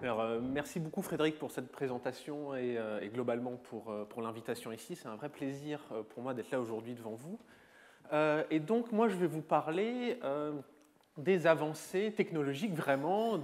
Alors, merci beaucoup Frédéric pour cette présentation et globalement pour l'invitation ici. C'est un vrai plaisir pour moi d'être là aujourd'hui devant vous. Et donc moi je vais vous parler des avancées technologiques vraiment,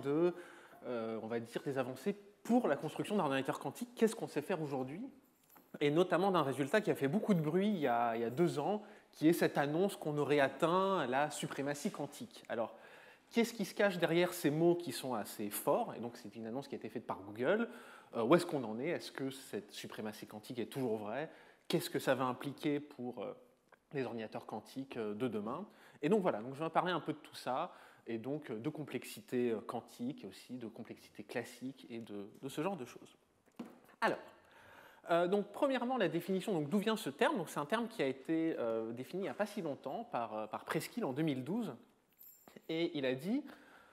on va dire des avancées pour la construction d'un ordinateur quantique. Qu'est-ce qu'on sait faire aujourd'hui? Et notamment d'un résultat qui a fait beaucoup de bruit il y a 2 ans, qui est cette annonce qu'on aurait atteint la suprématie quantique. Alors, qu'est-ce qui se cache derrière ces mots qui sont assez forts? Et donc, c'est une annonce qui a été faite par Google. Où est-ce qu'on en est? Est-ce que cette suprématie quantique est toujours vraie? Qu'est-ce que ça va impliquer pour les ordinateurs quantiques de demain? Et donc voilà, donc je vais parler un peu de tout ça, et donc de complexité quantique, et aussi de complexité classique, et de ce genre de choses. Alors, donc, premièrement, la définition, d'où vient ce terme? C'est un terme qui a été défini il n'y a pas si longtemps par Preskill en 2012. Et il a dit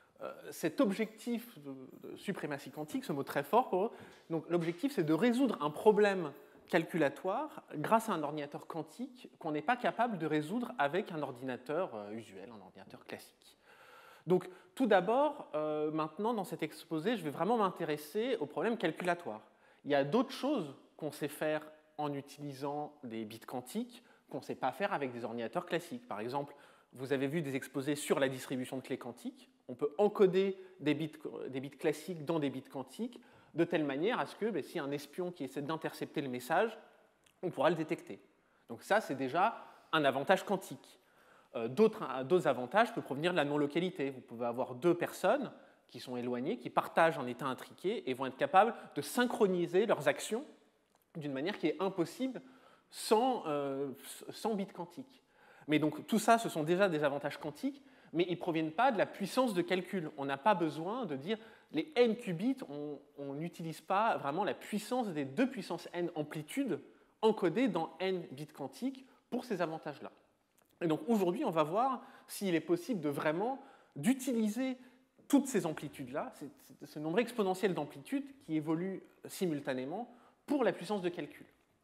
cet objectif de suprématie quantique, ce mot très fort pour eux, donc l'objectif c'est de résoudre un problème calculatoire grâce à un ordinateur quantique qu'on n'est pas capable de résoudre avec un ordinateur usuel, un ordinateur classique. Donc tout d'abord, maintenant dans cet exposé, je vais vraiment m'intéresser au problème calculatoire. Il y a d'autres choses qu'on sait faire en utilisant des bits quantiques qu'on ne sait pas faire avec des ordinateurs classiques. Par exemple, vous avez vu des exposés sur la distribution de clés quantiques. On peut encoder des bits classiques dans des bits quantiques de telle manière à ce que si un espion qui essaie d'intercepter le message, on pourra le détecter. Donc ça, c'est déjà un avantage quantique. D'autres avantages peuvent provenir de la non-localité. Vous pouvez avoir deux personnes qui sont éloignées, qui partagent un état intriqué et vont être capables de synchroniser leurs actions d'une manière qui est impossible sans bits quantiques. Mais donc tout ça, ce sont déjà des avantages quantiques, mais ils ne proviennent pas de la puissance de calcul. On n'a pas besoin de dire les n qubits, on n'utilise pas vraiment la puissance des 2 puissance n amplitudes encodées dans n bits quantiques pour ces avantages-là. Et donc aujourd'hui, on va voir s'il est possible de vraiment d'utiliser toutes ces amplitudes-là, ce nombre exponentiel d'amplitudes qui évoluent simultanément pour la puissance de calcul.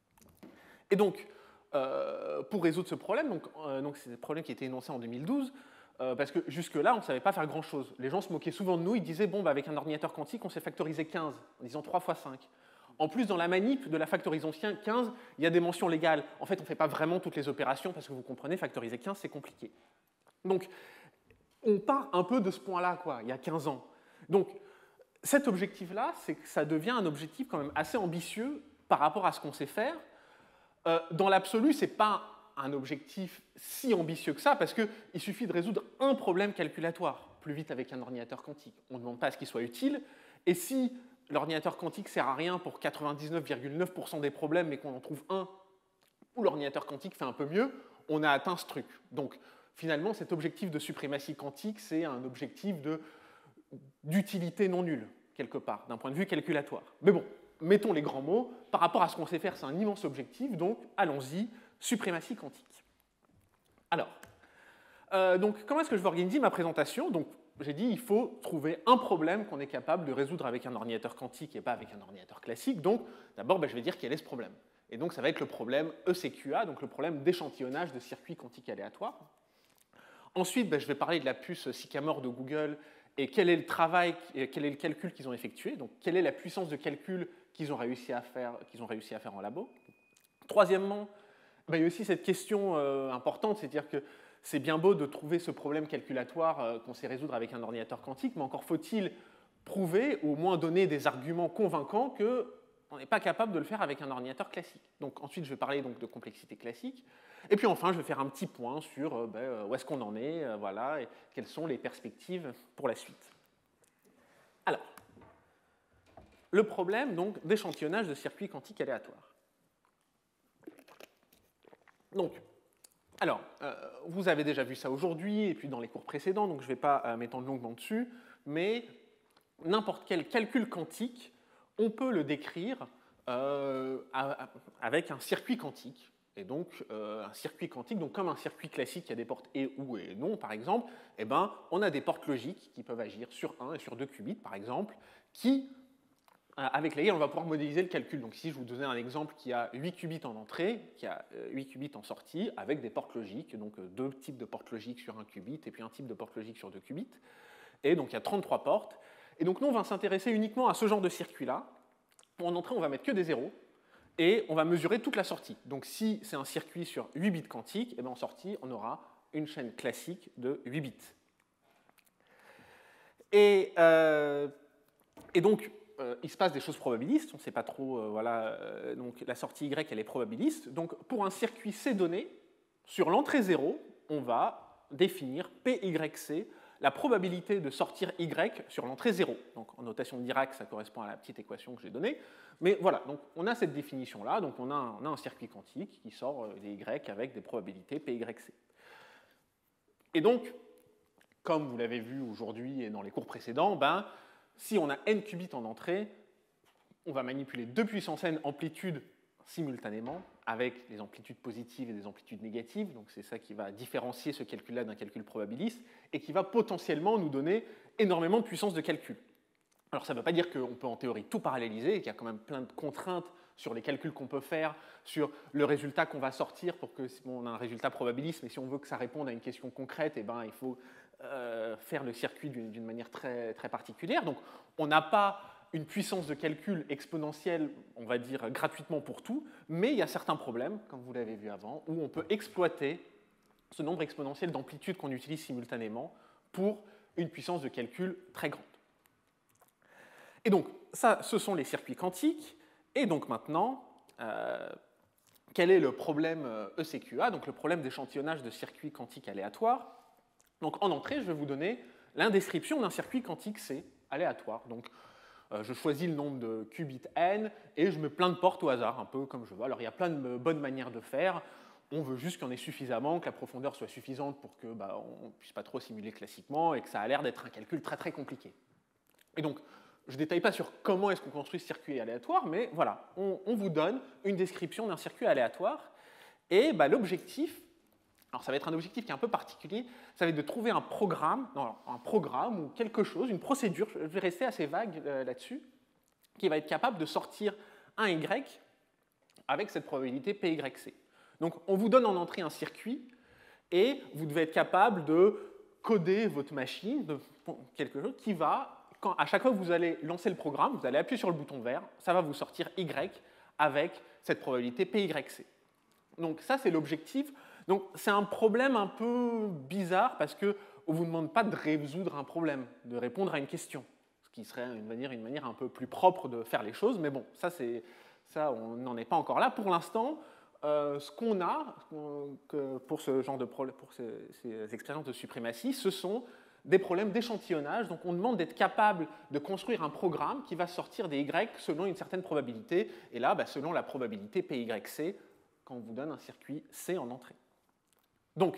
Et donc, pour résoudre ce problème, donc c'est un problème qui a été énoncé en 2012, parce que jusque-là, on ne savait pas faire grand-chose. Les gens se moquaient souvent de nous, ils disaient, bon, avec un ordinateur quantique, on sait factoriser 15, en disant 3 fois 5. En plus, dans la manip de la factorisation 15, il y a des mentions légales. En fait, on ne fait pas vraiment toutes les opérations, parce que vous comprenez, factoriser 15, c'est compliqué. Donc, on part un peu de ce point-là, il y a 15 ans. Donc, cet objectif-là, c'est que ça devient un objectif quand même assez ambitieux par rapport à ce qu'on sait faire. Dans l'absolu, ce n'est pas un objectif si ambitieux que ça, parce qu'il suffit de résoudre un problème calculatoire plus vite avec un ordinateur quantique. On ne demande pas à ce qu'il soit utile, et si l'ordinateur quantique ne sert à rien pour 99,9% des problèmes, mais qu'on en trouve un où l'ordinateur quantique fait un peu mieux, on a atteint ce truc. Donc, finalement, cet objectif de suprématie quantique, c'est un objectif d'utilité non nulle, quelque part, d'un point de vue calculatoire. Mais bon, mettons les grands mots, par rapport à ce qu'on sait faire, c'est un immense objectif, donc allons-y, suprématie quantique. Alors, donc, comment est-ce que je vais organiser ma présentation? Donc, j'ai dit il faut trouver un problème qu'on est capable de résoudre avec un ordinateur quantique et pas avec un ordinateur classique. Donc, d'abord, je vais dire quel est ce problème. Et donc, ça va être le problème ECQA, donc le problème d'échantillonnage de circuits quantiques aléatoires. Ensuite, je vais parler de la puce Sycamore de Google et quel est le travail, quel est le calcul qu'ils ont effectué, donc quelle est la puissance de calcul qu'ils ont réussi à faire en labo. Troisièmement, il y a aussi cette question importante, c'est-à-dire que c'est bien beau de trouver ce problème calculatoire qu'on sait résoudre avec un ordinateur quantique, mais encore faut-il prouver, ou au moins donner des arguments convaincants qu'on n'est pas capable de le faire avec un ordinateur classique. Donc ensuite, je vais parler de complexité classique. Et puis enfin, je vais faire un petit point sur où est-ce qu'on en est, voilà, et quelles sont les perspectives pour la suite. Alors, le problème d'échantillonnage de circuits quantiques aléatoires. Donc, alors, vous avez déjà vu ça aujourd'hui et puis dans les cours précédents, donc je ne vais pas m'étendre longuement dessus, mais n'importe quel calcul quantique, on peut le décrire avec un circuit quantique. Et donc, un circuit quantique, donc comme un circuit classique qui a des portes et ou et non, par exemple, on a des portes logiques qui peuvent agir sur 1 et sur 2 qubits, par exemple, avec lesquels on va pouvoir modéliser le calcul. Donc ici, je vous donnais un exemple qui a 8 qubits en entrée, qui a 8 qubits en sortie, avec des portes logiques, donc 2 types de portes logiques sur 1 qubit, et puis un type de porte logique sur 2 qubits. Et donc il y a 33 portes. Et donc nous, on va s'intéresser uniquement à ce genre de circuit-là. En entrée, on va mettre que des zéros, et on va mesurer toute la sortie. Donc si c'est un circuit sur 8 bits quantiques, et bien en sortie, on aura une chaîne classique de 8 bits. Et donc, il se passe des choses probabilistes, on ne sait pas trop, voilà, donc la sortie Y, elle est probabiliste. Donc pour un circuit C donné, sur l'entrée 0, on va définir PYC, la probabilité de sortir Y sur l'entrée 0. Donc en notation de Dirac, ça correspond à la petite équation que j'ai donnée. Mais voilà, donc on a cette définition-là, donc on a un circuit quantique qui sort des Y avec des probabilités PYC. Et donc, comme vous l'avez vu aujourd'hui et dans les cours précédents, ben, si on a n qubits en entrée, on va manipuler 2 puissance n amplitudes simultanément avec des amplitudes positives et des amplitudes négatives. Donc c'est ça qui va différencier ce calcul-là d'un calcul probabiliste et qui va potentiellement nous donner énormément de puissance de calcul. Alors ça ne veut pas dire qu'on peut en théorie tout paralléliser et qu'il y a quand même plein de contraintes sur les calculs qu'on peut faire, sur le résultat qu'on va sortir pour que, bon, on a un résultat probabiliste, mais si on veut que ça réponde à une question concrète, eh ben, il faut faire le circuit d'une manière très, très particulière. Donc on n'a pas une puissance de calcul exponentielle, on va dire, gratuitement pour tout, mais il y a certains problèmes, comme vous l'avez vu avant, où on peut exploiter ce nombre exponentiel d'amplitudes qu'on utilise simultanément pour une puissance de calcul très grande. Et donc, ça, ce sont les circuits quantiques. Et donc maintenant, quel est le problème ECQA, donc le problème d'échantillonnage de circuits quantiques aléatoires? Donc en entrée, je vais vous donner l'indescription d'un circuit quantique C aléatoire. Donc je choisis le nombre de qubits n et je mets plein de portes au hasard, un peu comme je veux. Alors il y a plein de bonnes manières de faire. On veut juste qu'il y en ait suffisamment, que la profondeur soit suffisante pour que on ne puisse pas trop simuler classiquement et que ça a l'air d'être un calcul très très compliqué. Et donc, je ne détaille pas sur comment est-ce qu'on construit ce circuit aléatoire, mais voilà, on vous donne une description d'un circuit aléatoire. Et l'objectif, alors ça va être un objectif qui est un peu particulier, ça va être de trouver un programme ou quelque chose, une procédure, je vais rester assez vague là-dessus, qui va être capable de sortir un Y avec cette probabilité PYC. Donc on vous donne en entrée un circuit et vous devez être capable de coder votre machine, de quelque chose qui va, à chaque fois que vous allez lancer le programme, vous allez appuyer sur le bouton vert, ça va vous sortir Y avec cette probabilité PYC. Donc ça, c'est l'objectif. Donc c'est un problème un peu bizarre parce qu'on ne vous demande pas de résoudre un problème, de répondre à une question, ce qui serait une manière un peu plus propre de faire les choses, mais bon, ça on n'en est pas encore là. Pour l'instant, ce qu'on a pour ce genre de problème, pour ces expériences de suprématie, ce sont des problèmes d'échantillonnage. Donc on demande d'être capable de construire un programme qui va sortir des Y selon une certaine probabilité, et là, selon la probabilité PYC, quand on vous donne un circuit C en entrée. Donc,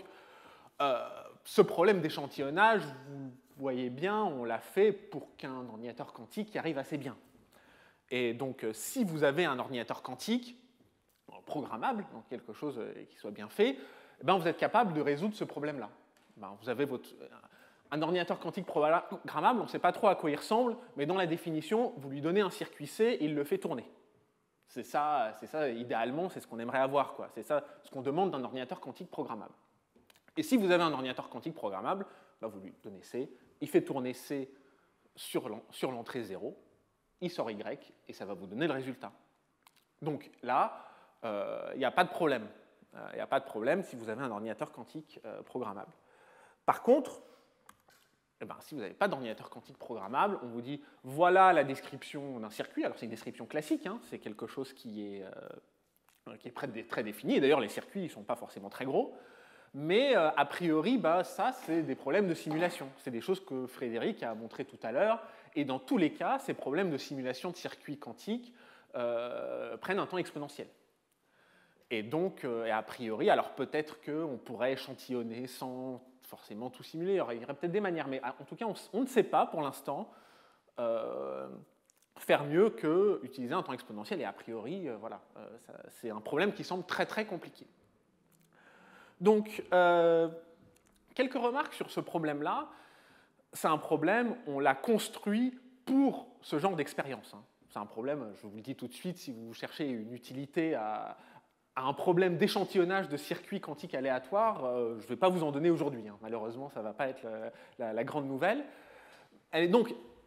ce problème d'échantillonnage, vous voyez bien, on l'a fait pour qu'un ordinateur quantique y arrive assez bien. Et donc, si vous avez un ordinateur quantique programmable, donc quelque chose qui soit bien fait, vous êtes capable de résoudre ce problème-là. Vous avez un ordinateur quantique programmable, on ne sait pas trop à quoi il ressemble, mais dans la définition, vous lui donnez un circuit C et il le fait tourner. C'est ça, idéalement, c'est ce qu'on aimerait avoir, quoi. C'est ça ce qu'on demande d'un ordinateur quantique programmable. Et si vous avez un ordinateur quantique programmable, vous lui donnez C, il fait tourner C sur l'entrée 0, il sort Y, et ça va vous donner le résultat. Donc là, il n'y a pas de problème. Il n'y a pas de problème si vous avez un ordinateur quantique programmable. Par contre, si vous n'avez pas d'ordinateur quantique programmable, on vous dit voilà la description d'un circuit. Alors c'est une description classique, hein, c'est quelque chose qui est très défini. Et d'ailleurs, les circuits ne sont pas forcément très gros. Mais a priori, ça, c'est des problèmes de simulation. C'est des choses que Frédéric a montré tout à l'heure. Et dans tous les cas, ces problèmes de simulation de circuits quantiques prennent un temps exponentiel. Et donc, a priori, alors peut-être qu'on pourrait échantillonner sans forcément tout simuler. Il y aurait peut-être des manières, mais en tout cas, on ne sait pas pour l'instant faire mieux qu'utiliser un temps exponentiel. Et a priori, c'est un problème qui semble très très compliqué. Donc, quelques remarques sur ce problème-là. C'est un problème, on l'a construit pour ce genre d'expérience. C'est un problème, je vous le dis tout de suite, si vous cherchez une utilité à un problème d'échantillonnage de circuits quantiques aléatoires, je ne vais pas vous en donner aujourd'hui. Malheureusement, ça ne va pas être la grande nouvelle. Donc,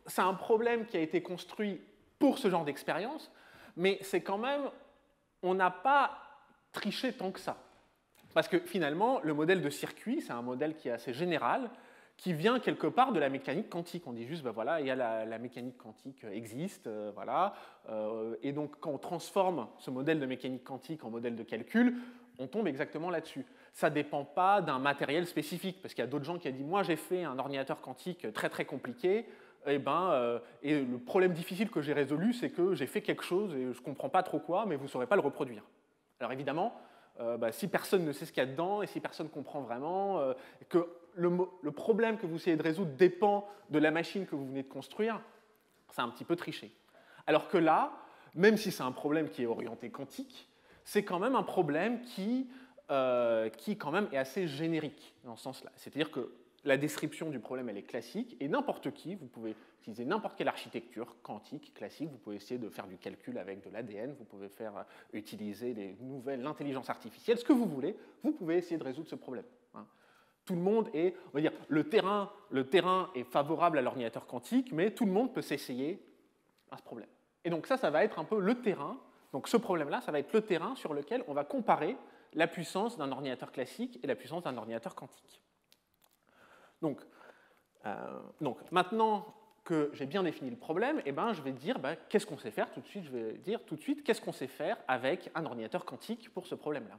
c'est un problème qui a été construit pour ce genre d'expérience, mais c'est quand même, on n'a pas triché tant que ça. Parce que finalement, le modèle de circuit, c'est un modèle qui est assez général, qui vient quelque part de la mécanique quantique. On dit juste, ben voilà, il y a la mécanique quantique existe, voilà. Et donc, quand on transforme ce modèle de mécanique quantique en modèle de calcul, on tombe exactement là-dessus. Ça ne dépend pas d'un matériel spécifique, parce qu'il y a d'autres gens qui ont dit, moi j'ai fait un ordinateur quantique très très compliqué, et le problème difficile que j'ai résolu, c'est que j'ai fait quelque chose et je ne comprends pas trop quoi, mais vous ne saurez pas le reproduire. Alors évidemment, si personne ne sait ce qu'il y a dedans et si personne ne comprend vraiment, que le problème que vous essayez de résoudre dépend de la machine que vous venez de construire, c'est un petit peu triché. Alors que là, même si c'est un problème qui est orienté quantique, c'est quand même un problème qui quand même est assez générique dans ce sens-là. C'est-à-dire que la description du problème, elle est classique, et n'importe qui, vous pouvez utiliser n'importe quelle architecture quantique, classique, vous pouvez essayer de faire du calcul avec de l'ADN, vous pouvez utiliser l'intelligence artificielle, ce que vous voulez, vous pouvez essayer de résoudre ce problème. Hein. Tout le monde est, on va dire, le terrain est favorable à l'ordinateur quantique, mais tout le monde peut s'essayer à ce problème. Et donc ça va être un peu le terrain, donc ce problème-là, ça va être le terrain sur lequel on va comparer la puissance d'un ordinateur classique et la puissance d'un ordinateur quantique. Donc maintenant que j'ai bien défini le problème, je vais dire qu'est-ce qu'on sait faire tout de suite. Je vais dire tout de suite qu'est-ce qu'on sait faire avec un ordinateur quantique pour ce problème-là.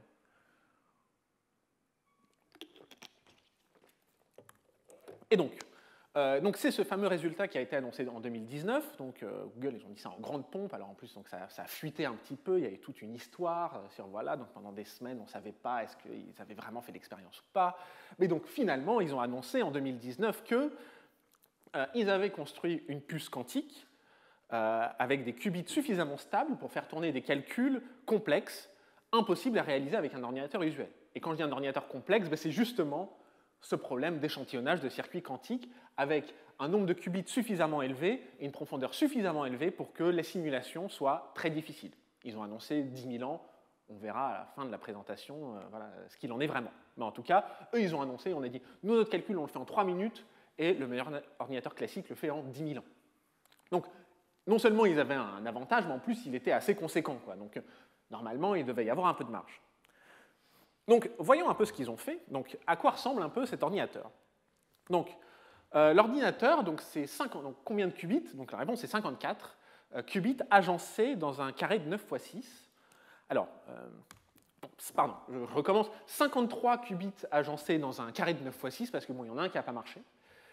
Et donc c'est ce fameux résultat qui a été annoncé en 2019. Donc Google, ils ont dit ça en grande pompe. Alors en plus, donc, ça a fuité un petit peu. Il y avait toute une histoire sur voilà. Donc pendant des semaines, on ne savait pas est-ce qu'ils avaient vraiment fait l'expérience ou pas. Mais donc finalement, ils ont annoncé en 2019 que ils avaient construit une puce quantique avec des qubits suffisamment stables pour faire tourner des calculs complexes, impossibles à réaliser avec un ordinateur usuel. Et quand je dis un ordinateur complexe, c'est justement ce problème d'échantillonnage de circuits quantiques avec un nombre de qubits suffisamment élevé et une profondeur suffisamment élevée pour que les simulations soient très difficiles. Ils ont annoncé 10 000 ans, on verra à la fin de la présentation voilà, ce qu'il en est vraiment. Mais en tout cas, eux, ils ont annoncé, on a dit, nous, notre calcul, on le fait en 3 minutes, et le meilleur ordinateur classique le fait en 10 000 ans. Donc, non seulement ils avaient un avantage, mais en plus, il était assez conséquent. Quoi. Donc, normalement, il devait y avoir un peu de marge. Donc, voyons un peu ce qu'ils ont fait. Donc, à quoi ressemble un peu cet ordinateur? Donc, l'ordinateur, c'est combien de qubits? Donc, la réponse est 54 qubits agencés dans un carré de 9 x 6. Alors, pardon, je recommence. 53 qubits agencés dans un carré de 9 x 6, parce que bon, il y en a un qui n'a pas marché.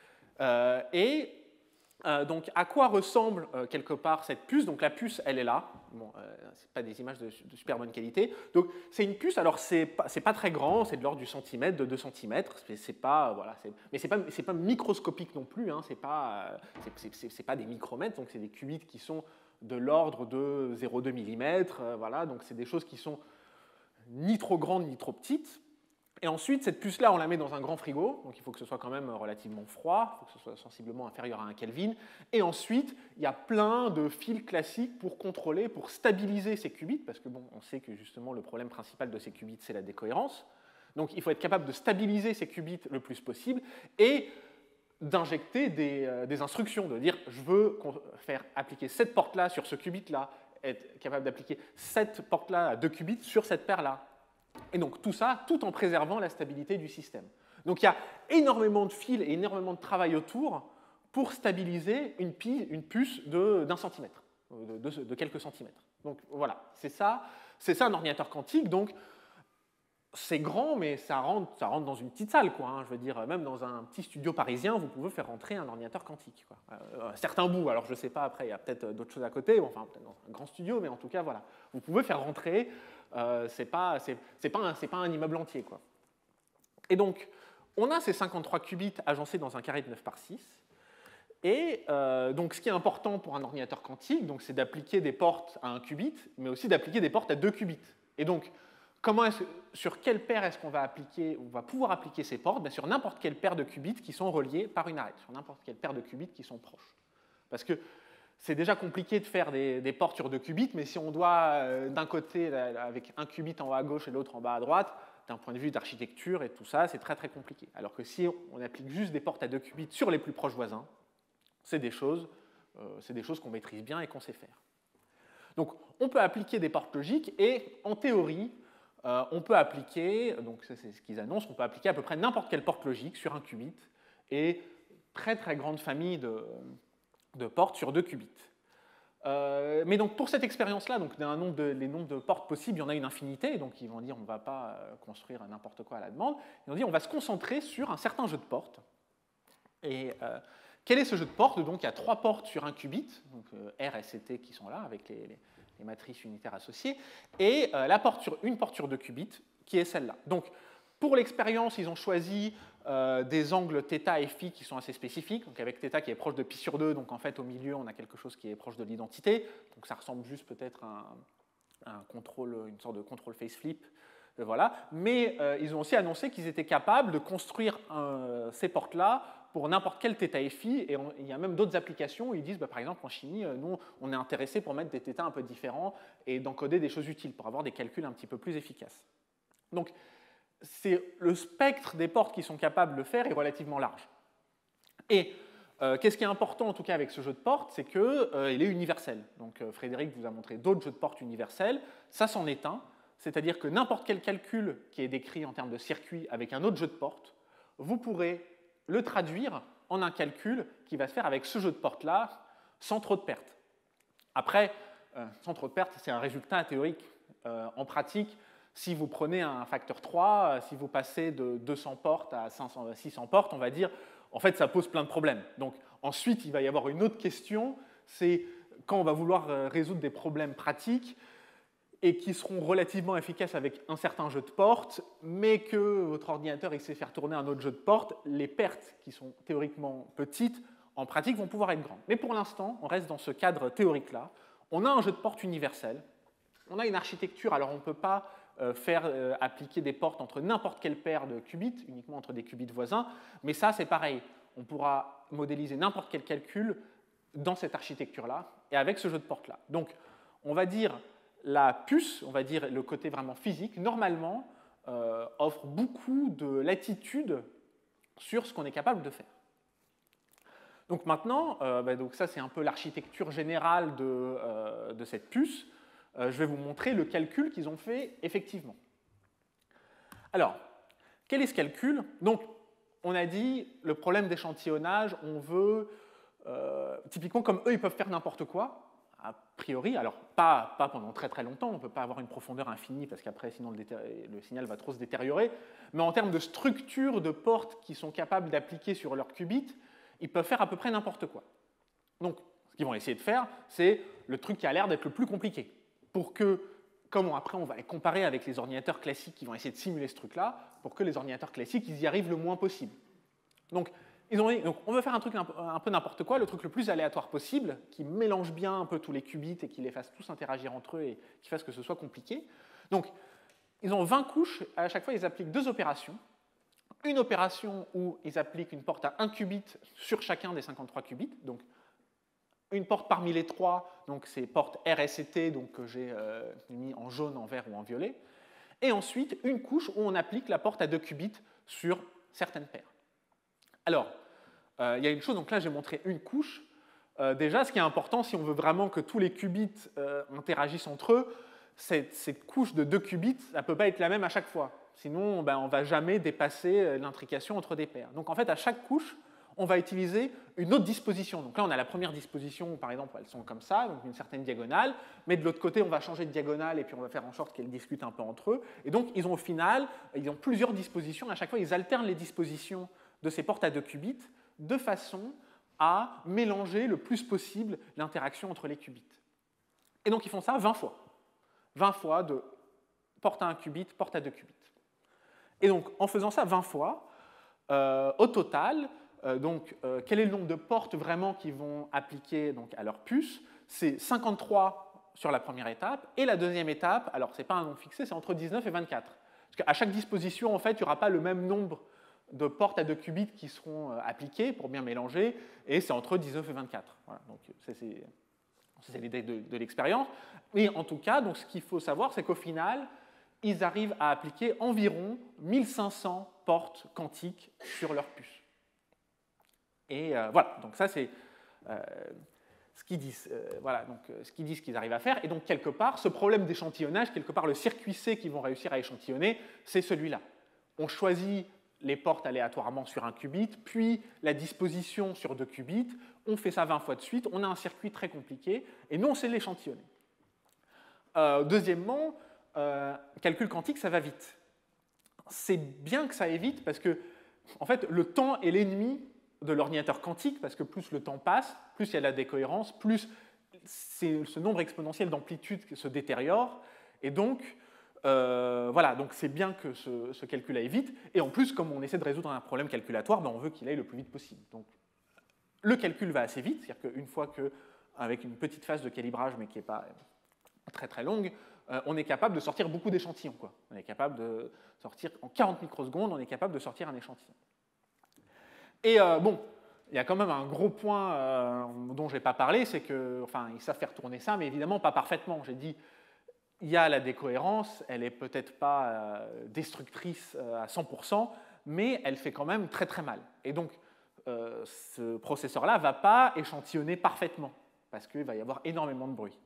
Donc, à quoi ressemble quelque part cette puce? Donc, la puce, elle est là. Bon, c'est pas des images de super bonne qualité. Donc, c'est une puce. Alors, c'est pas très grand. C'est de l'ordre du centimètre, de 2 cm. C'est pas, voilà, mais c'est pas microscopique non plus. Hein, c'est pas des micromètres. Donc, c'est des qubits qui sont de l'ordre de 0,2 mm. Voilà. Donc, c'est des choses qui sont ni trop grandes ni trop petites. Et ensuite, cette puce-là, on la met dans un grand frigo, donc il faut que ce soit quand même relativement froid, il faut que ce soit sensiblement inférieur à 1 Kelvin. Et ensuite, il y a plein de fils classiques pour contrôler, pour stabiliser ces qubits, parce que bon, on sait que justement le problème principal de ces qubits, c'est la décohérence. Donc il faut être capable de stabiliser ces qubits le plus possible et d'injecter des instructions, de dire je veux faire appliquer cette porte-là sur ce qubit-là, être capable d'appliquer cette porte-là à 2 qubits sur cette paire-là. Et donc tout ça, tout en préservant la stabilité du système. Donc il y a énormément de fils et énormément de travail autour pour stabiliser une puce d'1 centimètre, de quelques centimètres. Donc voilà, c'est ça un ordinateur quantique. Donc c'est grand, mais ça rentre dans une petite salle, quoi. Hein. Je veux dire, même dans un petit studio parisien, vous pouvez faire rentrer un ordinateur quantique. Quoi. Certains bouts, alors je ne sais pas, après, il y a peut-être d'autres choses à côté, enfin, peut-être dans un grand studio, mais en tout cas, voilà. Vous pouvez faire rentrer, c'est pas un immeuble entier, quoi. Et donc, on a ces 53 qubits agencés dans un carré de 9 par 6, et donc, ce qui est important pour un ordinateur quantique, c'est d'appliquer des portes à 1 qubit, mais aussi d'appliquer des portes à 2 qubits. Et donc, sur quelle paire est-ce qu'on va pouvoir appliquer ces portes? Bien, sur n'importe quelle paire de qubits qui sont reliés par une arête, sur n'importe quelle paire de qubits qui sont proches. Parce que c'est déjà compliqué de faire des portes sur 2 qubits, mais si on doit, d'un côté, avec un qubit en haut à gauche et l'autre en bas à droite, d'un point de vue d'architecture et tout ça, c'est très très compliqué. Alors que si on applique juste des portes à 2 qubits sur les plus proches voisins, c'est des choses c'est des choses qu'on maîtrise bien et qu'on sait faire. Donc, on peut appliquer des portes logiques et, en théorie, on peut appliquer, donc ça c'est ce qu'ils annoncent, on peut appliquer à peu près n'importe quelle porte logique sur un qubit et très très grande famille de portes sur 2 qubits. Mais donc pour cette expérience-là, donc les nombres de portes possibles, il y en a une infinité, donc ils vont dire on ne va pas construire n'importe quoi à la demande, ils vont dire on va se concentrer sur un certain jeu de portes. Et quel est ce jeu de portes? Donc il y a 3 portes sur un qubit, donc R, S et T qui sont là avec les matrices unitaires associées, et une porte sur 2 qubits qui est celle-là. Donc pour l'expérience, ils ont choisi des angles θ et phi qui sont assez spécifiques, donc avec θ qui est proche de pi sur 2, donc en fait au milieu on a quelque chose qui est proche de l'identité, donc ça ressemble juste peut-être à une sorte de contrôle face flip, voilà. Mais ils ont aussi annoncé qu'ils étaient capables de construire ces portes-là pour n'importe quel θ et phi, et il y a même d'autres applications où ils disent, par exemple en chimie, nous on est intéressé pour mettre des θ un peu différents et d'encoder des choses utiles, pour avoir des calculs un petit peu plus efficaces. Donc le spectre des portes qui sont capables de le faire est relativement large. Et qu'est-ce qui est important en tout cas avec ce jeu de portes, c'est qu'il est universel. Donc Frédéric vous a montré d'autres jeux de portes universels, ça c'en est un, c'est-à-dire que n'importe quel calcul qui est décrit en termes de circuit avec un autre jeu de portes, vous pourrez le traduire en un calcul qui va se faire avec ce jeu de portes-là sans trop de pertes. Après, sans trop de pertes, c'est un résultat théorique. En pratique, si vous prenez un facteur 3, si vous passez de 200 portes à 600 portes, on va dire, en fait, ça pose plein de problèmes. Donc ensuite, il va y avoir une autre question, c'est quand on va vouloir résoudre des problèmes pratiques, et qui seront relativement efficaces avec un certain jeu de portes, mais que votre ordinateur il sait faire tourner un autre jeu de portes, les pertes qui sont théoriquement petites, en pratique, vont pouvoir être grandes. Mais pour l'instant, on reste dans ce cadre théorique-là. On a un jeu de portes universel, on a une architecture, alors on ne peut pas faire appliquer des portes entre n'importe quelle paire de qubits, uniquement entre des qubits voisins, mais ça c'est pareil, on pourra modéliser n'importe quel calcul dans cette architecture-là, et avec ce jeu de portes-là. Donc, on va dire la puce, on va dire le côté vraiment physique, normalement, offre beaucoup de latitude sur ce qu'on est capable de faire. Donc maintenant, donc ça c'est un peu l'architecture générale de cette puce. Je vais vous montrer le calcul qu'ils ont fait effectivement. Alors, quel est ce calcul? Donc, on a dit le problème d'échantillonnage, on veut, typiquement comme eux ils peuvent faire n'importe quoi, a priori, alors pas pendant très très longtemps, on ne peut pas avoir une profondeur infinie parce qu'après sinon le signal va trop se détériorer, mais en termes de structure de portes qu'ils sont capables d'appliquer sur leur qubit, ils peuvent faire à peu près n'importe quoi. Donc ce qu'ils vont essayer de faire, c'est le truc qui a l'air d'être le plus compliqué, pour que, comme après on va les comparer avec les ordinateurs classiques qui vont essayer de simuler ce truc-là, pour que les ordinateurs classiques ils y arrivent le moins possible. Donc on veut faire un truc un peu n'importe quoi, le truc le plus aléatoire possible, qui mélange bien un peu tous les qubits et qui les fasse tous interagir entre eux et qui fasse que ce soit compliqué. Donc, ils ont 20 couches, à chaque fois ils appliquent 2 opérations. Une opération où ils appliquent une porte à 1 qubit sur chacun des 53 qubits, donc une porte parmi les 3, donc c'est porte R, S et T, donc que j'ai mis en jaune, en vert ou en violet. Et ensuite, une couche où on applique la porte à 2 qubits sur certaines paires. Alors, il y a une chose, donc là j'ai montré une couche. Déjà, ce qui est important, si on veut vraiment que tous les qubits interagissent entre eux, cette couche de 2 qubits, ça ne peut pas être la même à chaque fois. Sinon, on ne va jamais dépasser l'intrication entre des paires. Donc en fait, à chaque couche, on va utiliser une autre disposition. Donc là, on a la première disposition, où, par exemple, elles sont comme ça, donc une certaine diagonale, mais de l'autre côté, on va changer de diagonale et puis on va faire en sorte qu'elles discutent un peu entre eux. Et donc, ils ont au final, ils ont plusieurs dispositions. À chaque fois, ils alternent les dispositions de ces portes à 2 qubits de façon à mélanger le plus possible l'interaction entre les qubits. Et donc ils font ça 20 fois. 20 fois de porte à 1 qubit, porte à 2 qubits. Et donc en faisant ça 20 fois, au total, quel est le nombre de portes vraiment qui vont appliquer donc, à leur puce? C'est 53 sur la première étape, et la deuxième étape, alors ce n'est pas un nombre fixé, c'est entre 19 et 24. Parce qu'à chaque disposition, en fait, il n'y aura pas le même nombre de portes à 2 qubits qui seront appliquées pour bien mélanger, et c'est entre 19 et 24. Voilà, donc c'est l'idée de l'expérience. Mais en tout cas, donc, ce qu'il faut savoir, c'est qu'au final, ils arrivent à appliquer environ 1500 portes quantiques sur leur puce. Et voilà, donc ça c'est ce qu'ils disent, ce qu'ils disent qu'ils arrivent à faire. Et donc, quelque part, ce problème d'échantillonnage, quelque part, le circuit C qu'ils vont réussir à échantillonner, c'est celui-là. On choisit les portes aléatoirement sur un qubit, puis la disposition sur 2 qubits, on fait ça 20 fois de suite, on a un circuit très compliqué, et nous, on sait l'échantillonner. Deuxièmement, calcul quantique, ça va vite. C'est bien que ça aille vite parce que, en fait, le temps est l'ennemi de l'ordinateur quantique, parce que plus le temps passe, plus il y a de la décohérence, plus ce nombre exponentiel d'amplitude se détériore, et donc, donc c'est bien que ce calcul aille vite, et en plus, comme on essaie de résoudre un problème calculatoire, on veut qu'il aille le plus vite possible. Donc, le calcul va assez vite, c'est-à-dire qu'une fois qu'avec une petite phase de calibrage, mais qui n'est pas très très longue, on est capable de sortir beaucoup d'échantillons. On est capable de sortir, en 40 microsecondes, on est capable de sortir un échantillon. Et il y a quand même un gros point dont je n'ai pas parlé, c'est que, ils savent faire tourner ça, mais évidemment pas parfaitement. J'ai dit, il y a la décohérence, elle n'est peut-être pas destructrice à 100%, mais elle fait quand même très très mal. Et donc, ce processeur-là ne va pas échantillonner parfaitement, parce qu'il va y avoir énormément de bruit.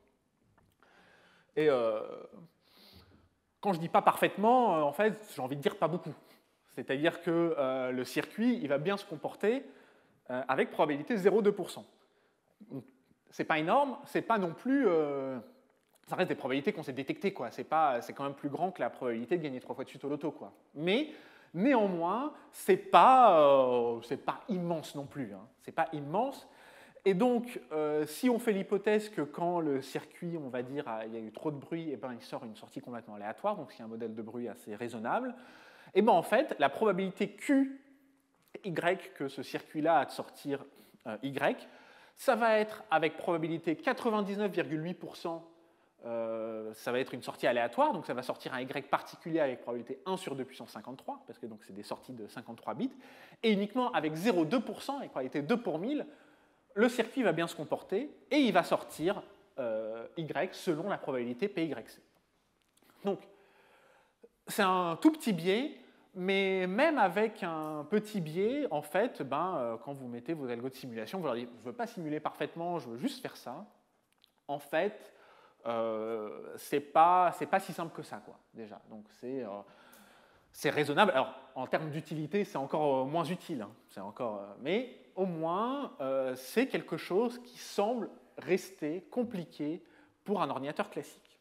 Et quand je dis pas parfaitement, en fait, j'ai envie de dire pas beaucoup. C'est-à-dire que le circuit, il va bien se comporter avec probabilité 0,2%. C'est pas énorme, c'est pas non plus... ça reste des probabilités qu'on sait détecter, quoi. C'est quand même plus grand que la probabilité de gagner 3 fois de suite au loto, quoi. Mais néanmoins, c'est pas immense non plus. Hein. C'est pas immense. Et donc, si on fait l'hypothèse que quand le circuit, on va dire, il y a eu trop de bruit, et il sort une sortie complètement aléatoire, donc c'est un modèle de bruit assez raisonnable, et en fait, la probabilité QY que ce circuit-là a de sortir Y, ça va être avec probabilité 99,8%, ça va être une sortie aléatoire, donc ça va sortir un Y particulier avec probabilité 1 sur 2 puissance 53, parce que c'est des sorties de 53 bits, et uniquement avec 0,2%, avec probabilité 2 pour 1000, le circuit va bien se comporter et il va sortir Y selon la probabilité PYC. Donc, c'est un tout petit biais, mais même avec un petit biais, en fait, quand vous mettez vos algos de simulation, vous leur dites « je ne veux pas simuler parfaitement, je veux juste faire ça », en fait, c'est pas si simple que ça, quoi, déjà. Donc, c'est raisonnable. Alors, en termes d'utilité, c'est encore moins utile. Hein. Mais au moins, c'est quelque chose qui semble rester compliqué pour un ordinateur classique.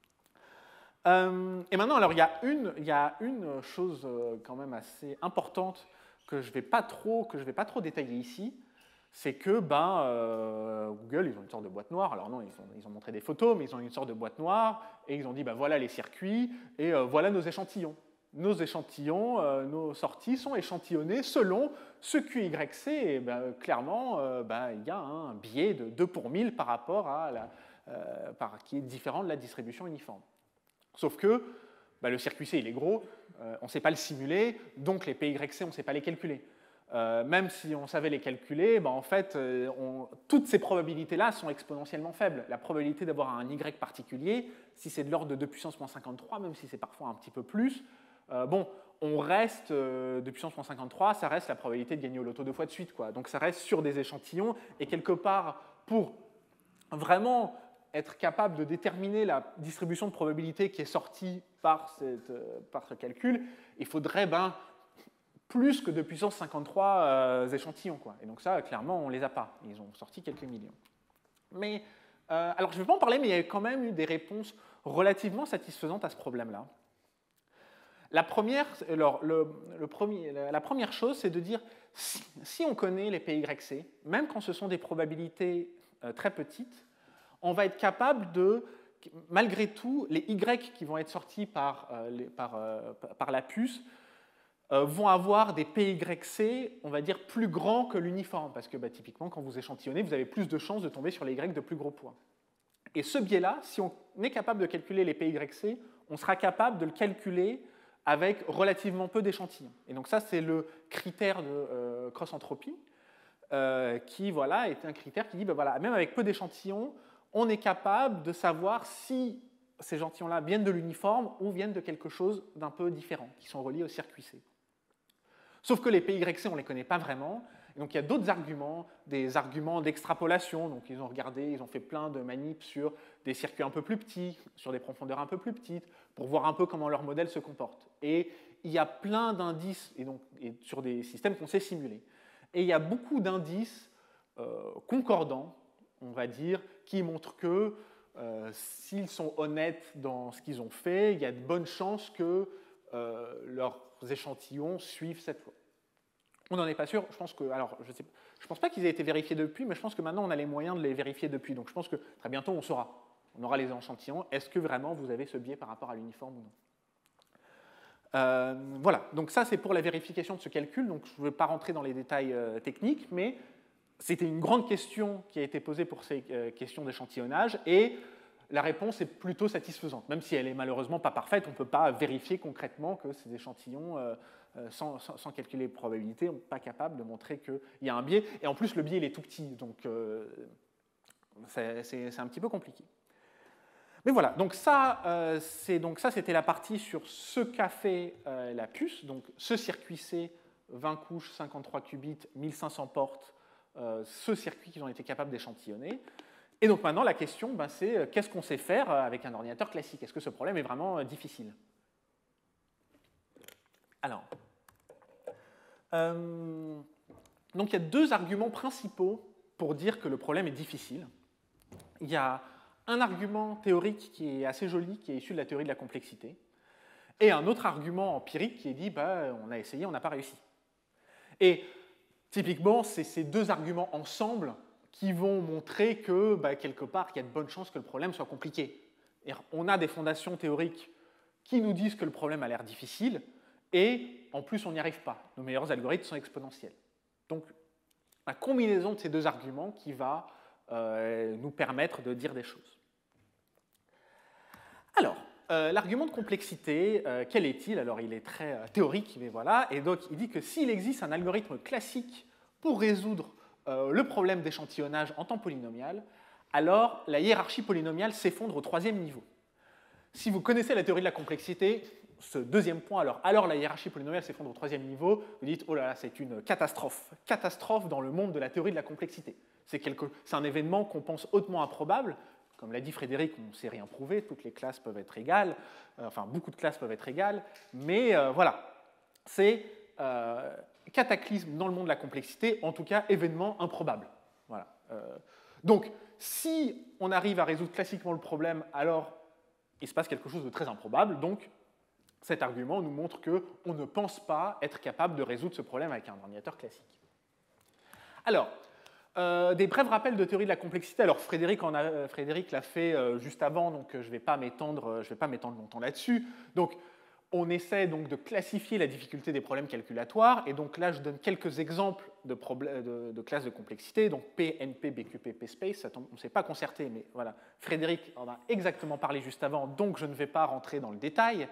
Et maintenant, alors, il y a une chose quand même assez importante que je ne vais pas trop détailler ici, c'est que Google, ils ont une sorte de boîte noire. Alors non, ils ont montré des photos, mais ils ont une sorte de boîte noire, et ils ont dit, voilà les circuits, et voilà nos échantillons. Nos échantillons, nos sorties sont échantillonnées selon ce QYC, et clairement, il y a un biais de 2 pour 1000 par rapport à qui est différent de la distribution uniforme. Sauf que le circuit C, il est gros, on ne sait pas le simuler, donc les PYC, on ne sait pas les calculer. Même si on savait les calculer, en fait, toutes ces probabilités-là sont exponentiellement faibles. La probabilité d'avoir un Y particulier, si c'est de l'ordre de 2 puissance moins 53, même si c'est parfois un petit peu plus, on reste, de puissance moins 53, ça reste la probabilité de gagner au loto 2 fois de suite, quoi. Donc ça reste sur des échantillons, et quelque part, pour vraiment être capable de déterminer la distribution de probabilité qui est sortie par ce calcul, il faudrait plus que de puissance 53 échantillons, quoi. Et donc ça, clairement, on ne les a pas. Ils ont sorti quelques millions. Mais, alors je ne vais pas en parler, mais il y a quand même eu des réponses relativement satisfaisantes à ce problème-là. La première chose, c'est de dire, si on connaît les PYC, même quand ce sont des probabilités très petites, on va être capable de, malgré tout, les Y qui vont être sortis par la puce vont avoir des PYC, on va dire, plus grands que l'uniforme, parce que typiquement, quand vous échantillonnez, vous avez plus de chances de tomber sur les Y de plus gros poids. Et ce biais-là, si on est capable de calculer les PYC, on sera capable de le calculer avec relativement peu d'échantillons. Et donc ça, c'est le critère de cross-entropie, qui est un critère qui dit, même avec peu d'échantillons, on est capable de savoir si ces échantillons-là viennent de l'uniforme ou viennent de quelque chose d'un peu différent, qui sont reliés au circuit C. Sauf que les PYC, on ne les connaît pas vraiment, Et donc il y a d'autres arguments, des arguments d'extrapolation. Donc ils ont regardé, ils ont fait plein de manips sur des circuits un peu plus petits, sur des profondeurs un peu plus petites, pour voir un peu comment leur modèle se comporte. Et il y a plein d'indices et sur des systèmes qu'on sait simuler. Et il y a beaucoup d'indices concordants, on va dire, qui montrent que s'ils sont honnêtes dans ce qu'ils ont fait, il y a de bonnes chances que leurs échantillons suivent cette loi. On n'en est pas sûr. Je pense que, alors, je pense pas qu'ils aient été vérifiés depuis, mais je pense que maintenant on a les moyens de les vérifier depuis. Donc je pense que très bientôt on saura. On aura les échantillons. Est-ce que vraiment vous avez ce biais par rapport à l'uniforme ou non? Voilà. Donc ça c'est pour la vérification de ce calcul. Donc je ne vais pas rentrer dans les détails techniques, mais c'était une grande question qui a été posée pour ces questions d'échantillonnage et la réponse est plutôt satisfaisante. Même si elle est malheureusement pas parfaite, on ne peut pas vérifier concrètement que ces échantillons, sans calculer les probabilités, on n'est pas capable de montrer qu'il y a un biais. Et en plus, le biais il est tout petit, donc c'est un petit peu compliqué. Mais voilà, donc ça, c'était la partie sur ce qu'a fait la puce, donc ce circuit C, 20 couches, 53 qubits, 1500 portes, ce circuit qu'ils ont été capables d'échantillonner. Et donc maintenant, la question, c'est qu'est-ce qu'on sait faire avec un ordinateur classique? Est-ce que ce problème est vraiment difficile? Alors, donc il y a deux arguments principaux pour dire que le problème est difficile. Il y a un argument théorique qui est assez joli, qui est issu de la théorie de la complexité, et un autre argument empirique qui est dit, on a essayé, on n'a pas réussi. Et typiquement, c'est ces deux arguments ensemble qui vont montrer que, quelque part, il y a de bonnes chances que le problème soit compliqué. Et on a des fondations théoriques qui nous disent que le problème a l'air difficile, et en plus, on n'y arrive pas. Nos meilleurs algorithmes sont exponentiels. Donc, la combinaison de ces deux arguments qui va nous permettre de dire des choses. Alors, l'argument de complexité, quel est-il? Alors, il est très théorique, mais voilà. Et donc, il dit que s'il existe un algorithme classique pour résoudre le problème d'échantillonnage en temps polynomial, alors la hiérarchie polynomiale s'effondre au troisième niveau. Si vous connaissez la théorie de la complexité, ce deuxième point, alors la hiérarchie polynomiale s'effondre au troisième niveau, vous dites, oh là là, c'est une catastrophe. Catastrophe dans le monde de la théorie de la complexité. C'est un événement qu'on pense hautement improbable. Comme l'a dit Frédéric, on ne sait rien prouver, toutes les classes peuvent être égales, enfin beaucoup de classes peuvent être égales, mais voilà, c'est cataclysme dans le monde de la complexité, en tout cas événement improbable. Voilà. Donc, si on arrive à résoudre classiquement le problème, alors il se passe quelque chose de très improbable, donc cet argument nous montre qu'on ne pense pas être capable de résoudre ce problème avec un ordinateur classique. Alors, des brefs rappels de théorie de la complexité. Alors Frédéric l'a fait juste avant, donc je ne vais pas m'étendre longtemps là-dessus. Donc on essaie donc de classifier la difficulté des problèmes calculatoires, et donc là je donne quelques exemples de classes de complexité, donc P, NP, BQP, PSpace, on ne s'est pas concerté, mais voilà, Frédéric en a exactement parlé juste avant, donc je ne vais pas rentrer dans le détail.